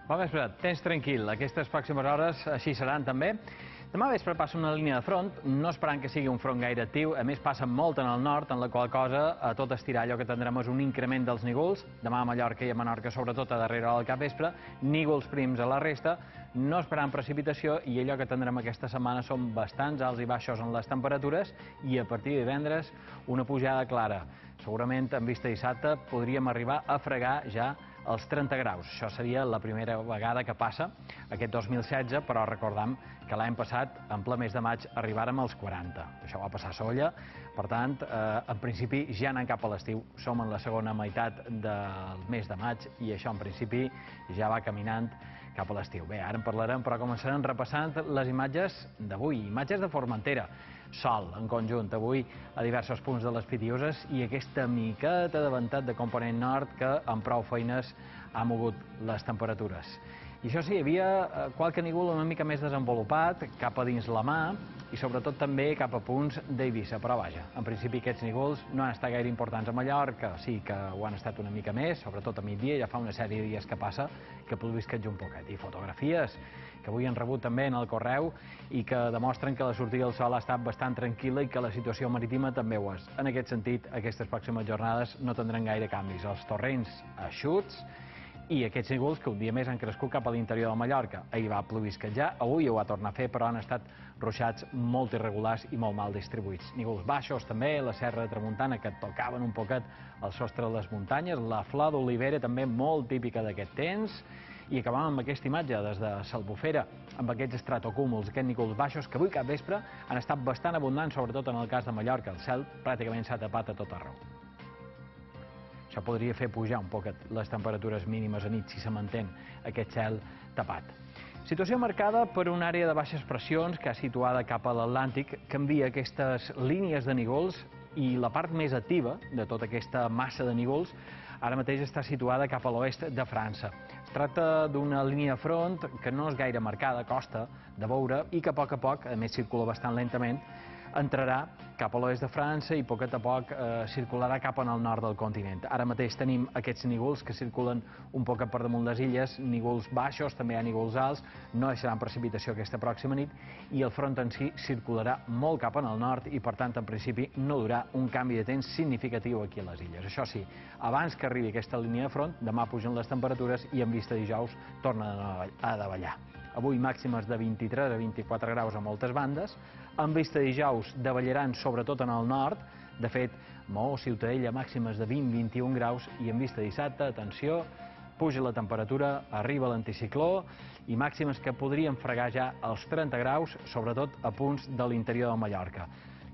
Bon vespre, temps tranquil. Aquestes pròximes hores així seran també. Demà vespre passa una línia de front, no esperant que sigui un front gaire actiu, a més passa molt en el nord, en la qual cosa a tot estirar allò que tindrem és un increment dels nígols, demà a Mallorca i a Menorca, sobretot a darrera hora del capvespre, nígols prims a la resta, no esperant precipitació i allò que tindrem aquesta setmana són bastants alts i baixos en les temperatures i a partir de divendres una pujada clara. Segurament en vista dissabte podríem arribar a fregar ja els 30 graus. Això seria la primera vegada que passa aquest 2016, però recordem que l'any passat, en ple mes de maig, arribàrem als 40. Això va passar a Sóller, per tant, en principi ja anant cap a l'estiu. Som en la segona meitat del mes de maig i això en principi ja va caminant cap a l'estiu. Bé, ara en parlarem, però començarem repassant les imatges d'avui. Imatges de Formentera. Sol, en conjunt, avui a diversos punts de les Pitiüses i aquesta miqueta de ventat de component nord que amb prou feines ha mogut les temperatures. I això sí, hi havia qualque nígol una mica més desenvolupat cap a dins la mà i sobretot també cap a punts d'Eivissa, però vaja, en principi aquests nígols no han estat gaire importants a Mallorca, sí que ho han estat una mica més, sobretot a migdia, ja fa una sèrie de dies que passa que plovisqueja un poquet. I fotografies que avui han rebut també en el correu i que demostren que la sortida del sol ha estat bastant tranquil·la i que la situació marítima també ho és. En aquest sentit, aquestes pròximes jornades no tindran gaire canvis. Els torrents eixuts i aquests nígols que un dia més han crescut cap a l'interior de Mallorca. Ahir va plovisquejar, avui ho va tornar a fer, però han estat ruixats molt irregulars i molt mal distribuïts. Nígols baixos també, la Serra de Tramuntana, que tocaven un poquet el sostre de les muntanyes, la flor d'olivera també molt típica d'aquest temps, i acabam amb aquesta imatge des de s'Albufera, amb aquests estratocúmuls, aquests nígols baixos, que avui cap vespre han estat bastant abundants, sobretot en el cas de Mallorca. El cel pràcticament s'ha tapat a tot arreu. Això podria fer pujar un poquet les temperatures mínimes a nit si se mantén aquest cel tapat. Situació marcada per una àrea de baixes pressions que ha situada cap a l'Atlàntic, canvia aquestes línies de nígols i la part més activa de tota aquesta massa de nígols ara mateix està situada cap a l'oest de França. Es tracta d'una línia de front que no és gaire marcada, costa de veure, i que a poc, a més circula bastant lentament, entrarà cap a l'oest de França i a poc circularà cap al nord del continent. Ara mateix tenim aquests nígols que circulen un poc per damunt les illes, nígols baixos, també hi ha nígols alts, no deixaran precipitació aquesta pròxima nit i el front en si circularà molt cap al nord i per tant en principi no durà un canvi de temps significatiu aquí a les illes. Això sí, abans que arribi aquesta línia de front, demà pugen les temperatures i en vista dijous tornen a davallar. Avui màximes de 23 a 24 graus a moltes bandes, en vista dijous davallaran sobretot en el nord, de fet, Maó, Ciutadella, màximes de 20-21 graus i en vista dissabte, atenció, puja la temperatura, arriba l'anticicló i màximes que podrien fregar ja els 30 graus, sobretot a punts de l'interior de Mallorca.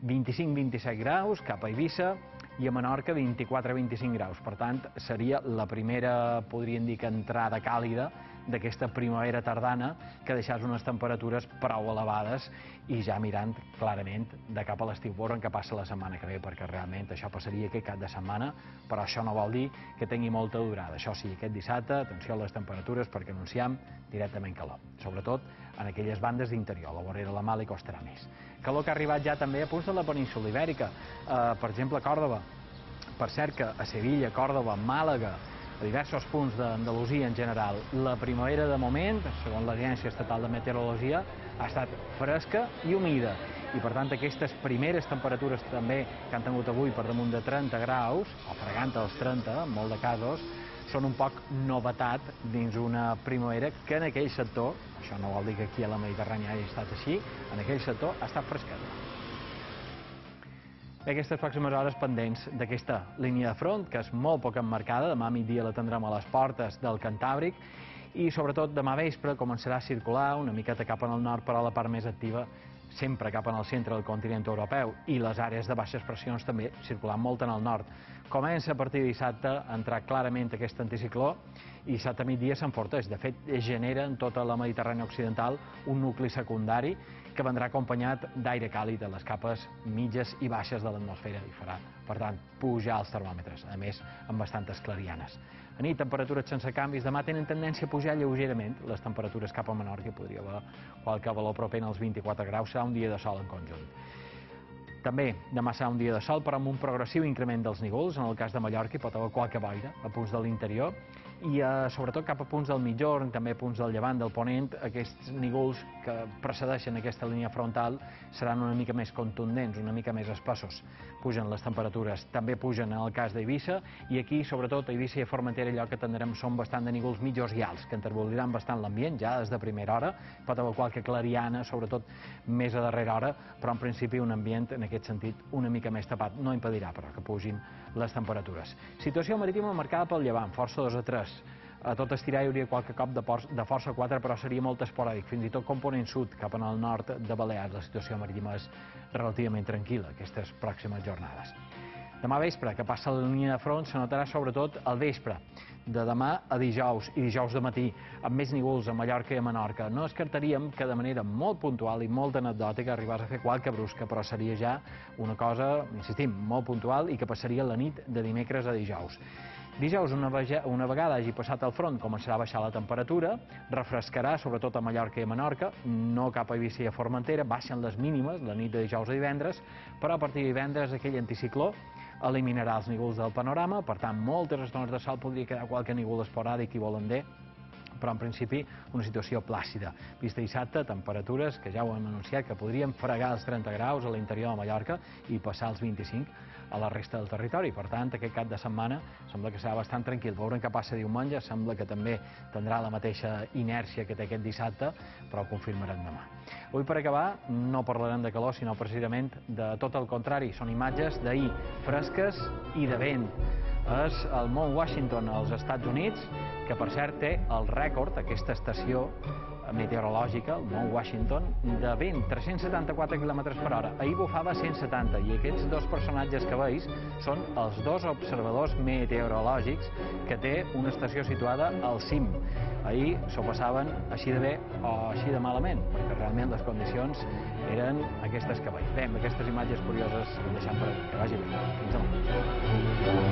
25-27 graus cap a Eivissa i a Menorca 24-25 graus. Per tant, seria la primera, podríem dir que entrada càlida d'aquesta primavera tardana que deixàs unes temperatures prou elevades i ja mirant clarament de cap a l'estiu. Veurem què passa la setmana que ve, perquè realment això passaria aquest cap de setmana, però això no vol dir que tingui molta durada. Això sí, aquest dissabte, atenció a les temperatures perquè anunciem directament calor, sobretot en aquelles bandes d'interior, la vorera la Mala i costarà més. Calor que ha arribat ja també a punts de la península Ibèrica, per exemple a Còrdova. Per cert que a Sevilla, Còrdova, Màlaga, a diversos punts d'Andalusia en general, la primavera de moment, segons l'Agència Estatal de Meteorologia, ha estat fresca i humida. I per tant aquestes primeres temperatures també que han tingut avui per damunt de 30 graus, o fregant els 30 en molt de casos, són un poc novetat dins una primavera que en aquell sector, això no vol dir que aquí a la Mediterrània hagi estat així, en aquell sector ha estat fresqueta. Aquestes pròximes hores pendents d'aquesta línia de front, que és molt poc emmarcada, demà a migdia la tindrem a les portes del Cantàbric, i sobretot demà vespre començarà a circular una miqueta cap al nord, però la part més activa sempre cap al centre del continent europeu i les àrees de baixes pressions també circulant molt en el nord. Comença a partir de dissabte a entrar clarament aquest anticicló i dissabte a migdia s'enforteix. De fet, genera en tota la Mediterrània occidental un nucli secundari que vendrà acompanyat d'aire càlid a les capes mitges i baixes de l'atmosfera i farà, per tant, pujar els termòmetres, a més, amb bastantes clarianes. A nit, temperatures sense canvis. Demà tenen tendència a pujar lleugerament les temperatures cap a Menorca, podria haver qualque valor proper als 24 graus. Serà un dia de sol en conjunt. També demà serà un dia de sol, però amb un progressiu increment dels nígols. En el cas de Mallorca hi pot haver qualque boira a punts de l'interior i sobretot cap a punts del mitjorn, també punts del llevant, del ponent, aquests nígols que precedeixen aquesta línia frontal seran una mica més contundents, una mica més espessos. Pugen les temperatures, també pugen en el cas d'Eivissa, i aquí, sobretot, a Eivissa i a Formentera, allò que tindrem són bastant de nígols mitjors i alts, que enterboliran bastant l'ambient, ja des de primera hora, pot haver qualque clariana, sobretot més a darrera hora, però en principi un ambient, en aquest sentit, una mica més tapat. No impedirà, però, que pugin les temperatures. Situació marítima marcada pel llevant, força 2 a 3. A tot estirar hi hauria qualque cop de força 4, però seria molt esporàdic, fins i tot component sud, cap en el nord de Balears. La situació marítima és relativament tranquil·la aquestes pròximes jornades. Demà vespre, que passa la línia de front, se notarà sobretot al vespre, de demà a dijous i dijous de matí, amb més nígols a Mallorca i a Menorca. No descartaríem que de manera molt puntual i molt anecdòtica arribés a fer qualque brusca, però seria ja una cosa, insistim, molt puntual i que passaria la nit de dimecres a dijous. Dijous, una vegada hagi passat el front, començarà a baixar la temperatura, refrescarà, sobretot a Mallorca i a Menorca, no cap a Eivissa i a Formentera, baixen les mínimes, la nit de dijous a divendres, però a partir de divendres aquell anticicló eliminarà els nígols del panorama, per tant, moltes estones de sol podria quedar qualque nígol esporàdic i volen dir, però en principi una situació plàcida. Vista dissabte, temperatures que ja ho hem anunciat, que podrien fregar els 30 graus a l'interior de Mallorca i passar els 25 a la resta del territori. Per tant, aquest cap de setmana sembla que serà bastant tranquil. Veurem què passa diumenge, sembla que també tindrà la mateixa inèrcia que té aquest dissabte, però ho confirmarem demà. Avui, per acabar, no parlarem de calor, sinó precisament de tot el contrari. Són imatges d'ahir, fresques i de vent. És el Mount Washington als Estats Units, que per cert té el rècord, aquesta estació meteorològica, el Mount Washington, de vent, 374 km per hora. Ahir bufava 170, i aquests dos personatges que veus són els dos observadors meteorològics que té una estació situada al cim. Ahir s'ho passaven així de bé o així de malament, perquè realment les condicions eren aquestes que veus. Bé, amb aquestes imatges curioses que deixem per avui. Que vagi bé. Fins demà.